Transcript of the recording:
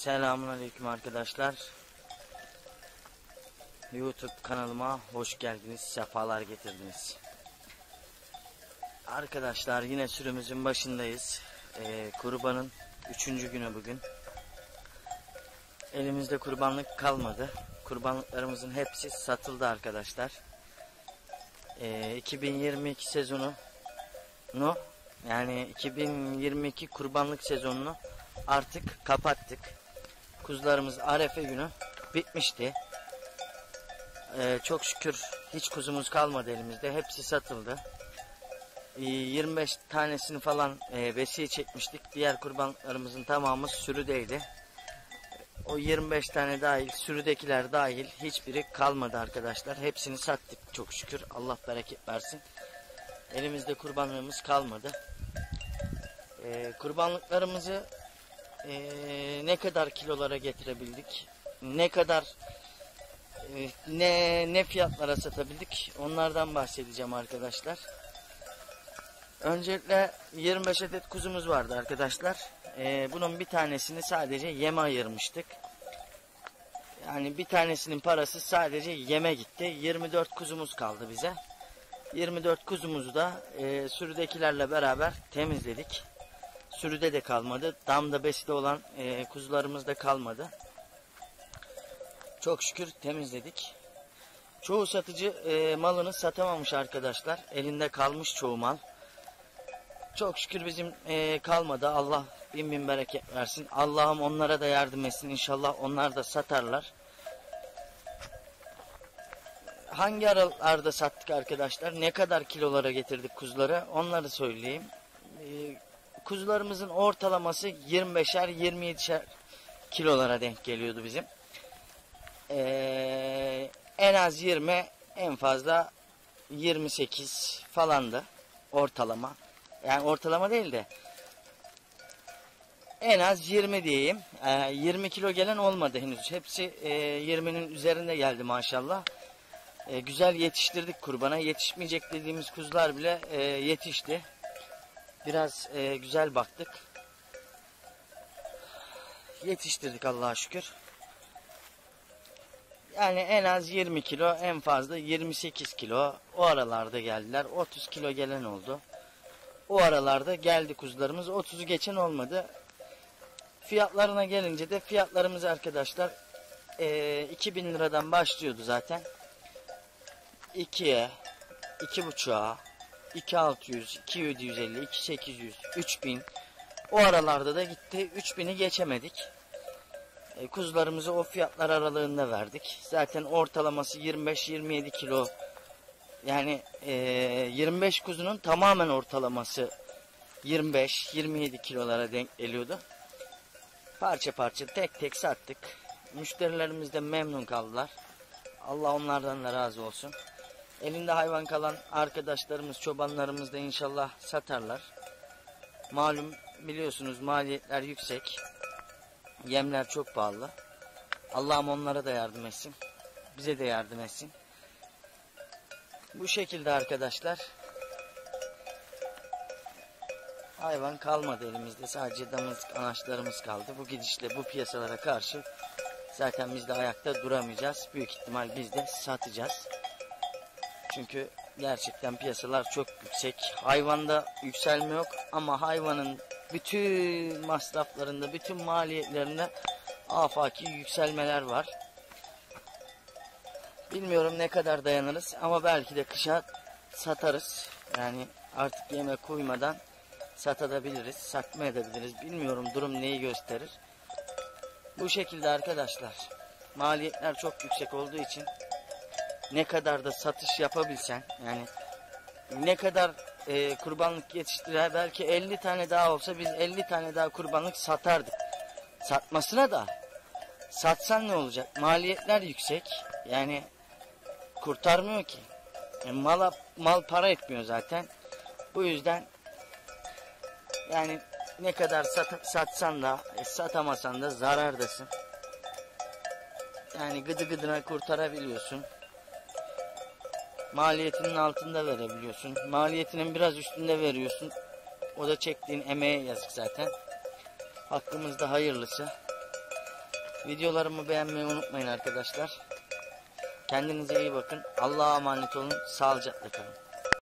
Selamünaleyküm arkadaşlar. YouTube kanalıma hoş geldiniz, sefalar getirdiniz. Arkadaşlar yine sürümüzün başındayız. Kurbanın 3. günü bugün. Elimizde kurbanlık kalmadı. Kurbanlıklarımızın hepsi satıldı arkadaşlar. 2022 sezonu yani 2022 kurbanlık sezonunu artık kapattık. Kuzularımız Arefe günü bitmişti. Çok şükür hiç kuzumuz kalmadı elimizde. Hepsi satıldı. 25 tanesini falan besiye çekmiştik. Diğer kurbanlarımızın tamamı sürüdeydi. O 25 tane dahil, sürüdekiler dahil hiçbiri kalmadı arkadaşlar. Hepsini sattık çok şükür. Allah bereket versin. Elimizde kurbanlığımız kalmadı. Kurbanlıklarımızı ne kadar kilolara getirebildik, ne kadar ne fiyatlara satabildik, onlardan bahsedeceğim arkadaşlar. Öncelikle 25 adet kuzumuz vardı arkadaşlar. Bunun bir tanesini sadece yeme ayırmıştık. Yani bir tanesinin parası sadece yeme gitti. 24 kuzumuz kaldı bize. 24 kuzumuzu da sürüdekilerle beraber temizledik. Sürüde de kalmadı. Damda beside olan kuzularımız da kalmadı. Çok şükür temizledik. Çoğu satıcı malını satamamış arkadaşlar. Elinde kalmış çoğu mal. Çok şükür bizim kalmadı. Allah bin bin bereket versin. Allah'ım onlara da yardım etsin. İnşallah onlar da satarlar. Hangi aralarda sattık arkadaşlar? Ne kadar kilolara getirdik kuzuları? Onları söyleyeyim. Kuzularımızın ortalaması 25'er 27'şer kilolara denk geliyordu bizim. En az 20, en fazla 28 falandı ortalama. Yani ortalama değil de en az 20 diyeyim. 20 kilo gelen olmadı henüz. Hepsi 20'nin üzerinde geldi maşallah. Güzel yetiştirdik kurbana. Yetişmeyecek dediğimiz kuzular bile yetişti. Biraz güzel baktık. Yetiştirdik Allah'a şükür. Yani en az 20 kilo, en fazla 28 kilo. O aralarda geldiler. 30 kilo gelen oldu. O aralarda geldi kuzularımız. 30'u geçen olmadı. Fiyatlarına gelince de fiyatlarımız arkadaşlar 2000 liradan başlıyordu zaten. 2'ye, 2,5'a, 2.600, 2.750, 2.800, 3.000. O aralarda da gitti. 3.000'i geçemedik. Kuzularımızı o fiyatlar aralığında verdik. Zaten ortalaması 25-27 kilo. Yani 25 kuzunun tamamen ortalaması 25-27 kilolara denk geliyordu. Parça parça tek tek sattık. Müşterilerimiz de memnun kaldılar. Allah onlardan da razı olsun. Elinde hayvan kalan arkadaşlarımız, çobanlarımız da inşallah satarlar. Malum biliyorsunuz maliyetler yüksek. Yemler çok pahalı. Allah'ım onlara da yardım etsin. Bize de yardım etsin. Bu şekilde arkadaşlar. Hayvan kalmadı elimizde. Sadece damızlık anaçlarımız kaldı. Bu gidişle bu piyasalara karşı zaten biz de ayakta duramayacağız. Büyük ihtimal biz de satacağız. Çünkü gerçekten piyasalar çok yüksek. Hayvanda yükselme yok ama hayvanın bütün masraflarında, bütün maliyetlerinde afaki yükselmeler var. Bilmiyorum ne kadar dayanırız ama belki de kışa satarız. Yani artık yemek uymadan satabiliriz, satmayabiliriz. Bilmiyorum durum neyi gösterir. Bu şekilde arkadaşlar. Maliyetler çok yüksek olduğu için ne kadar da satış yapabilsen, yani ne kadar kurbanlık yetiştirir, belki 50 tane daha olsa biz 50 tane daha kurbanlık satardık. Satmasına da satsan ne olacak? Maliyetler yüksek. Yani kurtarmıyor ki. Mal para etmiyor zaten. Bu yüzden yani ne kadar satsan da satamasan da zarardasın. Yani gıdı gıdına kurtarabiliyorsun. Maliyetinin altında verebiliyorsun. Maliyetinin biraz üstünde veriyorsun. O da çektiğin emeğe yazık zaten. Hakkımızda hayırlısı. Videolarımı beğenmeyi unutmayın arkadaşlar. Kendinize iyi bakın. Allah'a emanet olun. Sağlıcakla kalın.